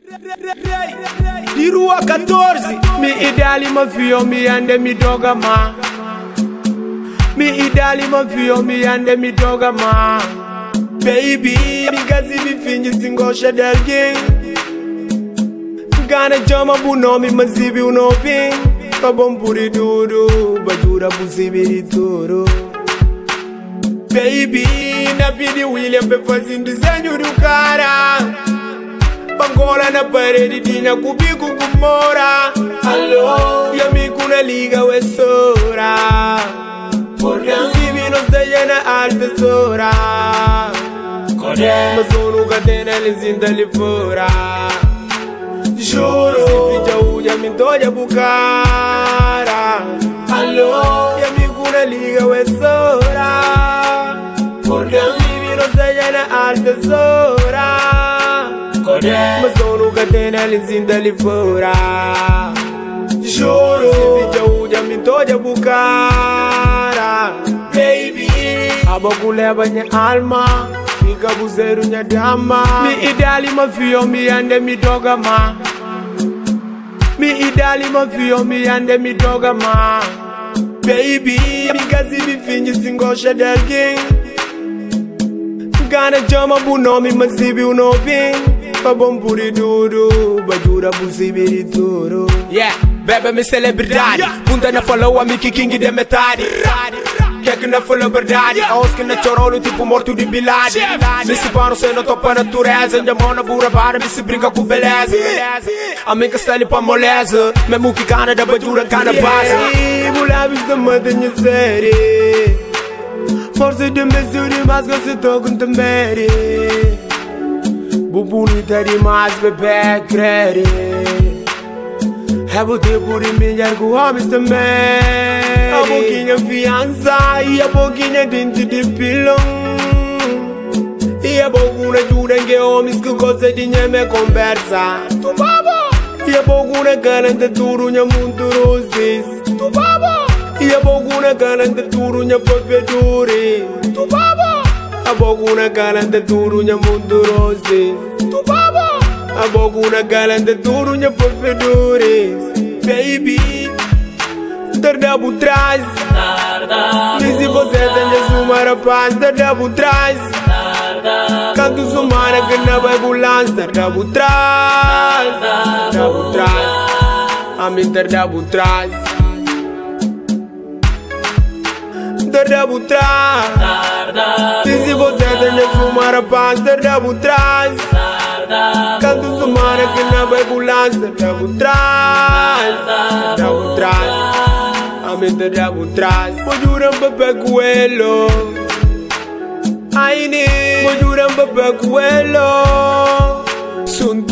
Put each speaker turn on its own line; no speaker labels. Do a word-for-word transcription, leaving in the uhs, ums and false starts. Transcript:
Di rua quatorze, mi ideali ma fio mi ande mi doga ma. Mi ideali ma fio mi ande mi doga ma. Baby, mi gazi mi fingi singosha del gang. Gana jama buno mi mazibi uno ping. Kabom puri dudu, bajura buzibi di toro. Baby, na pidi William pe fazendo desenho do cara. Pangola na parede tinha cubico com mora. Alô, e amigo na liga o essora. Porque se vi nos deixa na alta sora. Mas eu nunca tenho eles ainda ali fora. Juro, se pincha uja me doja bucara. Alô, e amigo na liga o essora. Porque se vi nos deixa na alta sora. Mas eu nunca tenho eles ainda ali fora. Juro, se pincha uja me doja bucara. Baby, a boca leva minha alma. Fica buzeiro minha dama. Mi ideali ma fio mi ande mi doga ma. Mi ideali ma fio mi ande mi doga ma. Baby, mi gazi mi fingi singosha del gang. Gana jama buno mi mazibi uno ping. Kabom puri dudu, bajura buzibi di toro. Yeah, bebe mi celebridade. Punta na follow a Mickey King de metade. Quer que não falou verdade, aos que não chorou tipo morto de bilade. Me se pano sem não topa natureza. Minha mão na burra para me se brinca com beleza. A minha castelo pra moleza. Mesmo que cana da bajura, cana base. Mulheres da mantenha série. Força de mesura, mas que se toca com mere. Bonita demais, bebê, crede. É o tempo de milhar com homens também. A boquinha fiança e a boquinha dentro de pilão. E a boquinha jura que homens que gostam de me conversa. Tu baba. E a boquinha garante tudo minha muito roses. Tu baba. E a boquinha garante tudo minha papedure. Tu baba. A boquinha garante tudo minha muito roses. Tu baba. A boquinha garante tudo minha papedure. Baby, tarda por trás. Diz você tem sumar a paz. Tarda por trás. Canto sumar que não vai bulan. Tarda por trás. Tarda por trás. A mim tarda por trás. Tarda por trás. Diz você tem sumar a paz. Tarda por trás. Canto sumar que não vai bulan. Tarda por trás. Tarda por trás. A mim tarda por trás. Mojuram bebê coelho. Ai, ne. Mojuram bebê coelho. Sunt